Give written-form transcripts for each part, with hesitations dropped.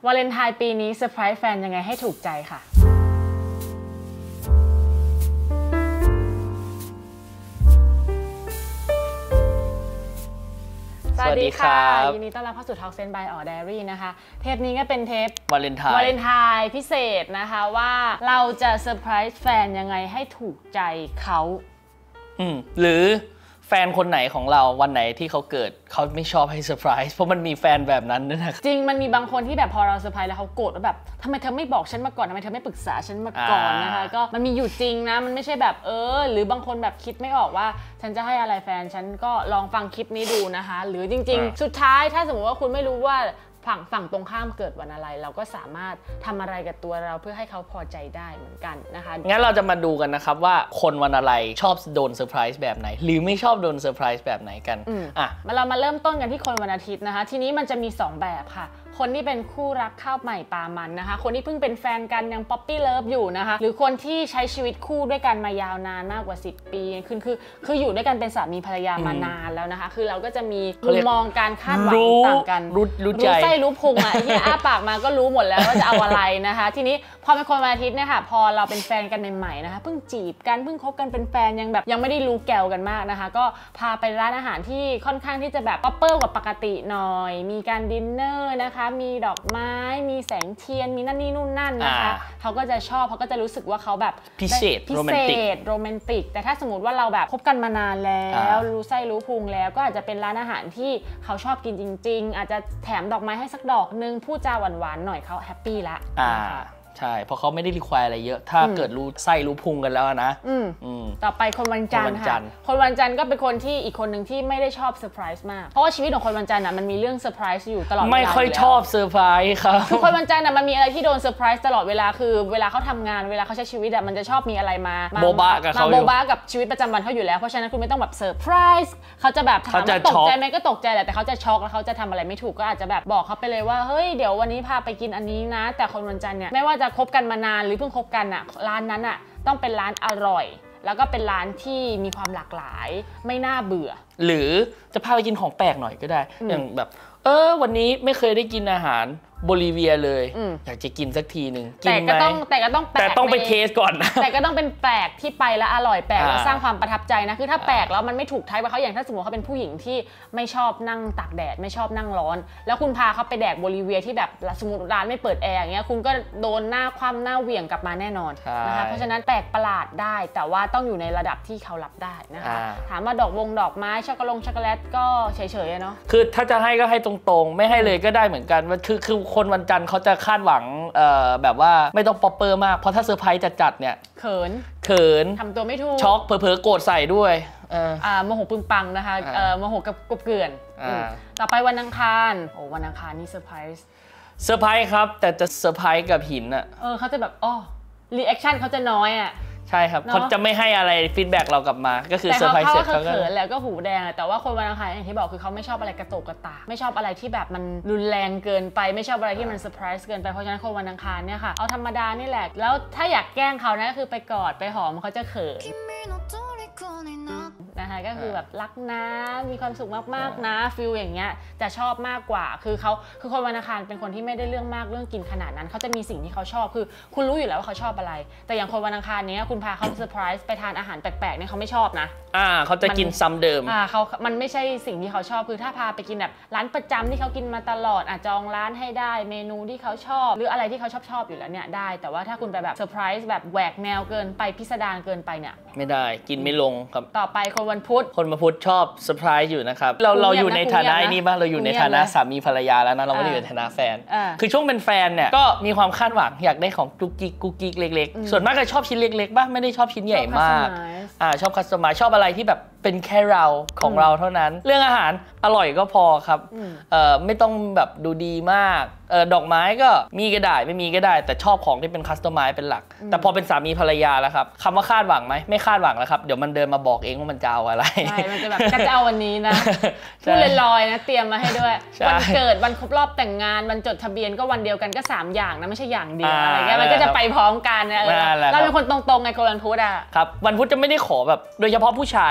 วาเลนไทน์ปีนี้เซอร์ไพรส์แฟนยังไงให้ถูกใจค่ะสวัสดีค่ะยินดีต้อนรับเข้าสู่ Talk Sense by Or Diary นะคะเทปนี้ก็เป็นเทปวาเลนไทน์พิเศษนะคะว่าเราจะเซอร์ไพรส์แฟนยังไงให้ถูกใจเขาหรือแฟนคนไหนของเราวันไหนที่เขาเกิดเขาไม่ชอบให้เซอร์ไพรส์เพราะมันมีแฟนแบบนั้นด้วยนะจริงมันมีบางคนที่แบบพอเราเซอร์ไพรส์แล้วเขาโกรธว่าแบบทำไมเธอไม่บอกฉันมาก่อนทำไมเธอไม่ปรึกษาฉันมาก่อนนะคะก็มันมีอยู่จริงนะมันไม่ใช่แบบหรือบางคนแบบคิดไม่ออกว่าฉันจะให้อะไรแฟนฉันก็ลองฟังคลิปนี้ดูนะคะหรือจริงๆสุดท้ายถ้าสมมติว่าคุณไม่รู้ว่าฝั่งตรงข้ามเกิดวันอะไรเราก็สามารถทำอะไรกับตัวเราเพื่อให้เขาพอใจได้เหมือนกันนะคะงั้นเราจะมาดูกันนะครับว่าคนวันอะไรชอบโดนเซอร์ไพรส์แบบไหนหรือไม่ชอบโดนเซอร์ไพรส์แบบไหนกันเรามาเริ่มต้นกันที่คนวันอาทิตย์นะคะทีนี้มันจะมี2แบบค่ะคนที่เป็นคู่รักข้าวใหม่ปลามันนะคะคนที่เพิ่งเป็นแฟนกันยังป๊อปปี้เลิฟอยู่นะคะหรือคนที่ใช้ชีวิตคู่ด้วยกันมายาวนานมากกว่า10 ปีคืออยู่ด้วยกันเป็นสามีภรรยามานานแล้วนะคะคือเราก็จะมีมุมมองการคาดหวังต่างกันรู้ใจไส้รู้พุงที่อ้าปากมาก็รู้หมดแล้วว่าจะเอาอะไรนะคะทีนี้พอเป็นคนวันอาทิตย์เนี่ยค่ะพอเราเป็นแฟนกันใหม่ๆนะคะเพิ่งจีบกันเพิ่งคบกันเป็นแฟนยังไม่ได้รู้แกวกันมากนะคะก็พาไปร้านอาหารที่ค่อนข้างที่จะแบบป๊อปเปอร์กว่าปกติหน่อยมีการดินเนอร์นะคะมีดอกไม้มีแสงเทียนมีนั่นนี่นู่นนั่นนะคะเขาก็จะชอบเขาก็จะรู้สึกว่าเขาแบบพิเศษโรแมนติกแต่ถ้าสมมติว่าเราแบบคบกันมานานแล้วรู้ไส้รู้พุงแล้วก็อาจจะเป็นร้านอาหารที่เขาชอบกินจริงๆอาจจะแถมดอกไม้ให้สักดอกนึงพูดจาหวานๆหน่อยเขาแฮปปี้ละใช่เพราะเขาไม่ได้รีควายอะไรเยอะถ้าเกิดรู้ไส้รู้พุงกันแล้วนะต่อไปคนวันจันทร์ค่ะคนวันจันทร์ก็เป็นคนที่อีกคนหนึ่งที่ไม่ได้ชอบเซอร์ไพรส์มากเพราะว่าชีวิตของคนวันจันทร์มันมีเรื่องเซอร์ไพรส์อยู่ตลอดเวลาไม่ค่อยชอบเซอร์ไพรส์ครับคือคนวันจันทร์มันมีอะไรที่โดนเซอร์ไพรส์ตลอดเวลาคือเวลาเขาทำงานเวลาเขาใช้ชีวิตมันจะชอบมีอะไรมาโบบะกับเขาโบบะกับชีวิตประจำวันเขาอยู่แล้วเพราะฉะนั้นคุณไม่ต้องแบบเซอร์ไพรส์เขาจะแบบถามว่าตกใจไหมก็ตกใจแหละแต่เขาจะช็อกแล้วเขาจะทำอะไรไม่ถูกก็อาจจะแบบบอกเขาไปเลยว่าเฮ้ยเดี๋ยววันนี้พาไปกินอันนี้นะแต่คนวันจันทร์เนี่ยไม่ว่าจะคบกันมานานหรือเพิ่งคบกันร้านนั้นต้องเป็นร้านอร่อยแล้วก็เป็นร้านที่มีความหลากหลายไม่น่าเบื่อหรือจะพาไปกินของแปลกหน่อยก็ได้อย่างแบบวันนี้ไม่เคยได้กินอาหารโบลิเวียเลยอยากจะกินสักทีหนึ่งแต่ก็ต้องแปลกแต่ต้องไปเทสก่อนนะแต่ก็ต้องเป็นแปลกที่ไปแล้วอร่อยแปลกแล้วสร้างความประทับใจนะคือถ้าแปลกแล้วมันไม่ถูกไทป์กับเขาอย่างถ้าสมมติเขาเป็นผู้หญิงที่ไม่ชอบนั่งตากแดดไม่ชอบนั่งร้อนแล้วคุณพาเขาไปแดกโบลิเวียที่แบบสมมติร้านไม่เปิดแอร์อย่างเงี้ยคุณก็โดนหน้าคว่ำหน้าเหวี่ยงกลับมาแน่นอนนะคะเพราะฉะนั้นแปลกประหลาดได้แต่ว่าต้องอยู่ในระดับที่เขารับได้นะคะถามว่าดอกไม้ช็อกโกแลตก็เฉยๆเนาะคือถ้าจะให้ก็ให้ตรงๆไม่ให้เลยก็ได้เหมือนกันคือคนวันจันทร์เขาจะคาดหวังแบบว่าไม่ต้องป๊อปเปอร์มากเพราะถ้าเซอร์ไพรส์จัดเนี่ยเขินทำตัวไม่ถูกช็อกเผลอๆโกรธใส่ด้วยโมโหปึงปังนะคะโมโหกับกบเกลื่อนต่อไปวันอังคารวันอังคารนี่เซอร์ไพรส์ครับแต่จะเซอร์ไพรส์กับหินเขาจะแบบรีแอคชั่นเขาจะน้อยใช่ครับเขาจะไม่ให้อะไรฟีดแบ็กเรากลับมาก็คือเซอร์ไพรส์เสร็จเขาเขินแล้วก็หูแดงแต่ว่าคนวันอังคารอย่างที่บอกคือเขาไม่ชอบอะไรกระโตกกระตากไม่ชอบอะไรที่แบบมันรุนแรงเกินไปไม่ชอบอะไรที่มันเซอร์ไพรส์เกินไปเพราะฉะนั้นคนวันอังคารเนี่ยค่ะเอาธรรมดานี่แหละแล้วถ้าอยากแกล้งเขานะก็คือไปกอดไปหอมเขาจะเขินนะคะก็คือแบบรักนะมีความสุขมากๆนะฟิลอย่างเงี้ยจะชอบมากกว่าคือคนวันอังคารเป็นคนที่ไม่ได้เรื่องมากเรื่องกินขนาดนั้นเขาจะมีสิ่งที่เขาชอบคือคุณรู้อยู่แล้วว่าเขาชอบอะไรแต่อย่างคนวันอังคารเนี้ยคุณพาเขาเซอร์ไพรส์ไปทานอาหารแปลกๆเนี่ยเขาไม่ชอบนะเขาจะกินซ้ำเดิมมันไม่ใช่สิ่งที่เขาชอบคือถ้าพาไปกินแบบร้านประจำที่เขากินมาตลอดจองร้านให้ได้เมนูที่เขาชอบหรืออะไรที่เขาชอบอยู่แล้วเนี่ยได้แต่ว่าถ้าคุณไปแบบเซอร์ไพรส์แบบแหวกแนวเกินไปพิสดารเกินไปเนี่ยไม่ได้กินไม่ลงครับต่อไปคนวันพุธชอบเซอร์ไพรส์อยู่นะครับเราอยู่ในฐานะนี้บ้างเราอยู่ในฐานะสามีภรรยาแล้วนะเราไม่ได้อยู่ในฐานะแฟนคือช่วงเป็นแฟนเนี่ยก็มีความคาดหวังอยากได้ของกุ๊กกิ๊กเล็กๆส่วนมากก็ชอบชิ้นเล็กๆบ้างไม่ได้ชอบชิ้นใหญ่มากชอบคัสตอมไมซ์ชอบอะไรที่แบบเป็นแค่เราของเราเท่านั้นเรื่องอาหารอร่อยก็พอครับไม่ต้องแบบดูดีมากดอกไม้ก็มีก็ได้ไม่มีก็ได้แต่ชอบของที่เป็นคัสตอมไมซ์เป็นหลักแต่พอเป็นสามีภรรยาแล้วครับคำว่าคาดหวังไหมไม่คาดหวังแล้วครับเดี๋ยวมันเดินมาบอกเองว่ามันจะเอาอะไรใช่มันจะแบบก็จะเอาวันนี้นะพูดลอยๆนะเตรียมมาให้ด้วยวันเกิดวันครบรอบแต่งงานวันจดทะเบียนก็วันเดียวกันก็3อย่างนะไม่ใช่อย่างเดียวอะไรเงี้ยมันก็จะไปพร้อมกันนะเราเป็นคนตรงๆไงคนวันพุธครับวันพุธจะไม่ได้ขอแบบโดยเฉพาะผู้ชายถ้าเป็นผู้ชาย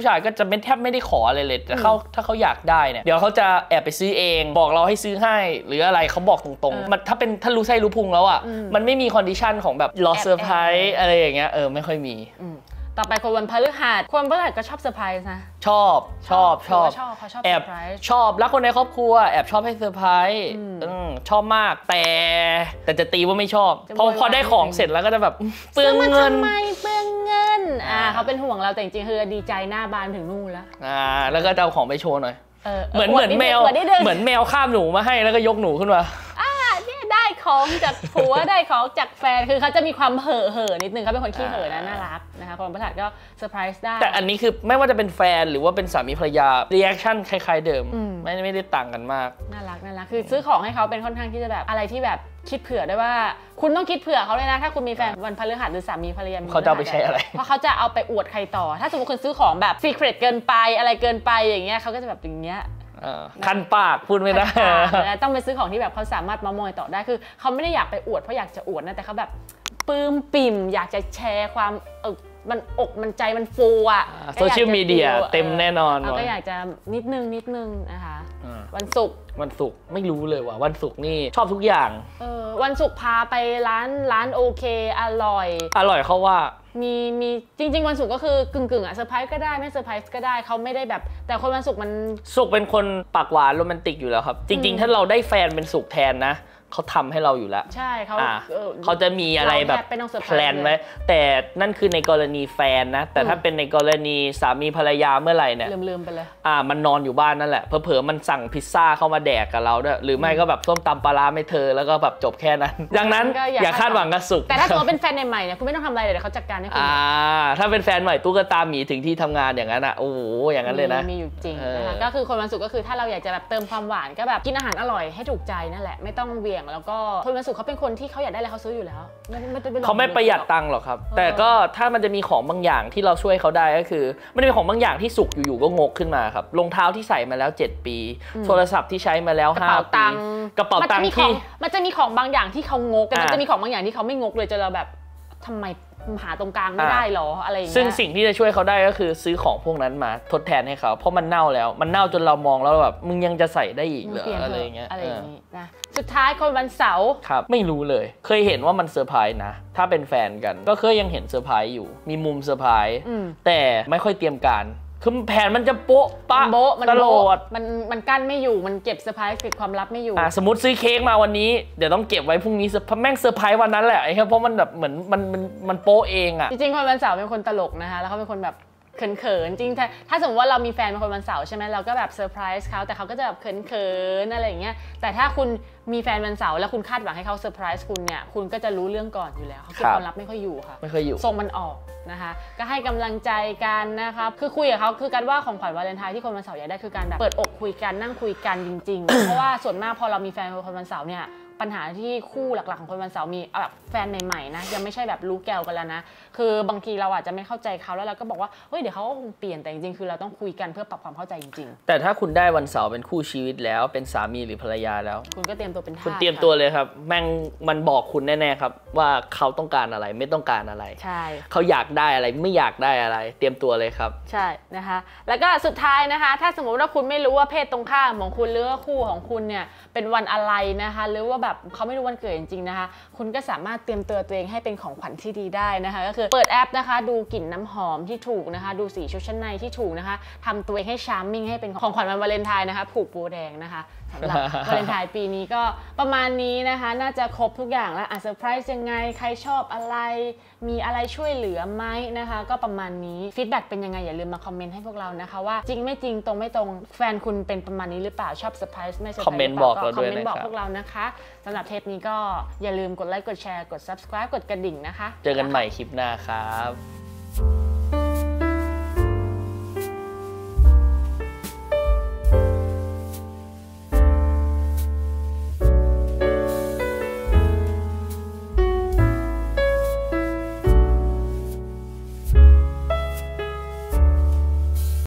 ายก็จะแทบไม่ได้ขออะไรเลยแต่ถ้าเขาอยากได้เนี่ยเดี๋ยวเขาจะแอบไปซื้อเองบอกเราให้ซื้อให้หรืออะไรเขาบอกตรงๆมันถ้ารู้ไส้รู้พุงแล้วอ่ะมันไม่มีคอนดิชันของแบบรอเซอร์ไพรส์อะไรอย่างเงี้ยไม่ค่อยมีต่อไปคนวันพฤหัสคนวันพฤหัสก็ชอบเซอร์ไพรส์นะชอบแอบชอบรักคนในครอบครัวแอบชอบให้เซอร์ไพรส์ชอบมากแต่จะตีว่าไม่ชอบพอได้ของเสร็จแล้วก็จะแบบเปลืองเงินทำไมเปลืองเงินเขาเป็นห่วงเราแต่จริงๆคือดีใจหน้าบานถึงนู่นแล้วแล้วก็จะเอาของไปโชว์หน่อยเหมือนแมวข้ามหนูมาให้แล้วก็ยกหนูขึ้นมาเนี่ยได้ของจากผัวได้ของจากแฟนคือเขาจะมีความเห่อนิดนึงเขาเป็นคนขี้เห่อนะน่ารักนะคะคนประทัดก็เซอร์ไพรส์ได้แต่อันนี้คือไม่ว่าจะเป็นแฟนหรือว่าเป็นสามีภรรยารีแอคชั่นคล้ายๆเดิมไม่ได้ต่างกันมากน่ารักคือซื้อของให้เขาเป็นค่อนข้างที่จะแบบอะไรที่แบบคิดเผื่อได้ว่าคุณต้องคิดเผื่อเขาเลยนะถ้าคุณมีแฟนวันพฤหัสหรือสามีภรรยาเขาจะเอาไปใช้อะไรเพราะเขาจะเอาไปอวดใครต่อถ้าสมมติคุณซื้อของแบบซีเครตเกินไปอะไรเกินไปอย่างเงี้ยเขาก็จะแบบอย่างเงี้ยคันปากพูดไม่ได้ต้องไปซื้อของที่แบบเขาสามารถมามอยต่อได้คือเขาไม่ได้อยากไปอวดเพราะอยากจะอวดนะแต่เขาแบบปลื้มปิ่มอยากจะแชร์ความมันอกมันใจมันฟูอ่ะโซเชียลมีเดียเต็มแน่นอนก็อยากจะนิดนึงนะคะวันศุกร์ไม่รู้เลยว่าวันศุกร์นี่ชอบทุกอย่างวันศุกร์พาไปร้านโอเคอร่อยเขาว่ามีจริงๆวันศุกร์ก็คือกึ่งเซอร์ไพรส์ก็ได้ไม่เซอร์ไพรส์ก็ได้เขาไม่ได้แบบแต่คนวันศุกร์ศุกร์เป็นคนปากหวานโรแมนติกอยู่แล้วครับจริงๆถ้าเราได้แฟนเป็นศุกร์แทนนะเขาทำให้เราอยู่แล้วใช่เขาจะมีอะไรแบบแพลนไว้แต่นั่นคือในกรณีแฟนนะแต่ถ้าเป็นในกรณีสามีภรรยาเมื่อไหร่เนี่ยลืมไปเลยมันนอนอยู่บ้านนั่นแหละเผลอๆมันสั่งพิซซ่าเข้ามาแดกกับเราด้วยหรือไม่ก็แบบส้มตำปลาร้าไม่เธอแล้วก็แบบจบแค่นั้นดังนั้นอย่าคาดหวังกับศุกร์แต่ถ้าเขาเป็นแฟนใหม่เนี่ยคุณไม่ต้องทำอะไรเลยเดี๋ยวเขาจัดการให้คุณถ้าเป็นแฟนใหม่ตุ๊กตาหมีถึงที่ทำงานอย่างนั้นโอ้โหอย่างนั้นเลยนะมีอยู่จริงนะคะก็คือคนวันศุกร์ก็คือถ้าเราอยากจะแบบเติมความหวานก็แบบกินอาหารอร่อยให้ถูกใจนั่นแหละไม่ต้องเวี่ยงแล้วก็วันศุกร์เขาเป็นคนที่เขาอยากได้อะไรเขาซื้ออยู่แล้วเขาไม่ประหยัดตังค์หรอกครับแต่ก็ถ้ามันจะมีของบางอย่างที่เราช่วยเขาได้ก็คือมันมีของบางอย่างที่สุกอยู่ๆก็งกขึ้นมาครับรองเท้าที่ใส่มาแล้ว7 ปีโทรศัพท์ที่ใช้มาแล้ว5 ปีกระเป๋าตังค์ที่มันจะมีของบางอย่างที่เขางกแต่มันจะมีของบางอย่างที่เขาไม่งกเลยจนเราแบบทำไมหาตรงกลางไม่ได้หรออะไรอย่างเงี้ยซึ่งสิ่งที่จะช่วยเขาได้ก็คือซื้อของพวกนั้นมาทดแทนให้เขาเพราะมันเน่าแล้วมันเน่าจนเรามองแล้วแบบมึงยังจะใส่ได้อีกเหรออะไรอย่างเงี้ยนะสุดท้ายคนวันเสาร์ครับไม่รู้เลยเคยเห็นว่ามันเซอร์ไพรส์นะถ้าเป็นแฟนกันก็เคยยังเห็นเซอร์ไพรส์อยู่มีมุมเซอร์ไพรส์แต่ไม่ค่อยเตรียมการคือแผนมันจะโป๊ะปะตลอดมันกั้นไม่อยู่มันเก็บเซอร์ไพรส์เก็บความลับไม่อยู่สมมติซื้อเค้กมาวันนี้เดี๋ยวต้องเก็บไว้พรุ่งนี้แม่งเซอร์ไพรส์วันนั้นแหละเพราะมันแบบเหมือนมันโป๊ะเองจริงๆคนวันเสาร์เป็นคนตลกนะคะแล้วเขาเป็นคนแบบเขินจริงถ้าสมมติว่าเรามีแฟนเป็นคนวันเสาร์ใช่ไหมเราก็แบบเซอร์ไพรส์เขาแต่เขาก็จะแบบเขินอะไรอย่างเงี้ยแต่ถ้าคุณมีแฟนวันเสาร์แล้วคุณคาดหวังให้เขาเซอร์ไพรส์คุณเนี่ยคุณก็จะรู้เรื่องก่อนอยู่แล้วเขาคิดความลับไม่ค่อยอยู่ค่ะไม่ค่อยอยู่ทรงมันออกนะคะก็ให้กำลังใจกันนะคะคือคุยกับเขาคือการว่าของขวัญวาเลนไทน์ที่คนวันเสาร์อยากได้คือการแบบเปิดอกคุยกันนั่งคุยกันจริงๆ เพราะว่าส่วนมากพอเรามีแฟนเป็นคนวันเสาร์เนี่ยปัญหาที่คู่หลักๆของคนวันเสาร์มีแบบแฟนใหม่ๆนะยังไม่ใช่แบบรู้แก้วกันแล้วนะคือบางทีเราอาจจะไม่เข้าใจเขาแล้วเราก็บอกว่าเฮ้ยเดี๋ยวเขาก็คงเปลี่ยนแต่จริงๆคือเราต้องคุยกันเพื่อปรับความเข้าใจจริงๆแต่ถ้าคุณได้วันเสาร์เป็นคู่ชีวิตแล้วเป็นสามีหรือภรรยาแล้วคุณก็เตรียมตัวเป็นทาสคุณเตรียมตัวเลยครับแม่งมันบอกคุณแน่ๆครับว่าเขาต้องการอะไรไม่ต้องการอะไรใช่เขาอยากได้อะไรไม่อยากได้อะไรเตรียมตัวเลยครับใช่นะคะแล้วก็สุดท้ายนะคะถ้าสมมติว่าคุณไม่รู้ว่าเพศตรงข้ามของคุณหรือว่าคู่ของคุณเนี่ยเป็นวันอะไรนะคะหรือว่าแบบเขาไม่รู้วันเกิดจริงๆนะคะคุณก็สามารถเตรียมตัวตัวเองให้เป็นของขวัญที่ดีได้นะคะก็คือเปิดแอปนะคะดูกลิ่นน้ำหอมที่ถูกนะคะดูสีชุดชั้นในที่ถูกนะคะทำตัวเองให้ชาร์มมิ่งให้เป็นของขวัญวันวาเลนไทน์นะคะผูกโบแดงนะคะสำหรับวาเลนไทน์ปีนี้ก็ประมาณนี้นะคะน่าจะครบทุกอย่างแล้วเซอร์ไพรส์ยังไงใครชอบอะไรมีอะไรช่วยเหลือไหมนะคะก็ประมาณนี้ฟีดแบ็กเป็นยังไงอย่าลืมมาคอมเมนต์ให้พวกเรานะคะว่าจริงไม่จริงตรงไม่ตรงแฟนคุณเป็นประมาณนี้หรือเปล่าชอบเซอร์ไพรส์ไม่เซอร์ไพรส์คอมเมนต์บอกเราด้วยนะครับคอมเมนต์บอกพวกเรานะคะสำหรับเทปนี้ก็อย่าลืมกดไลค์กดแชร์กด subscribe กดกระดิ่งนะคะเจอกันใหม่คลิปหน้าครับ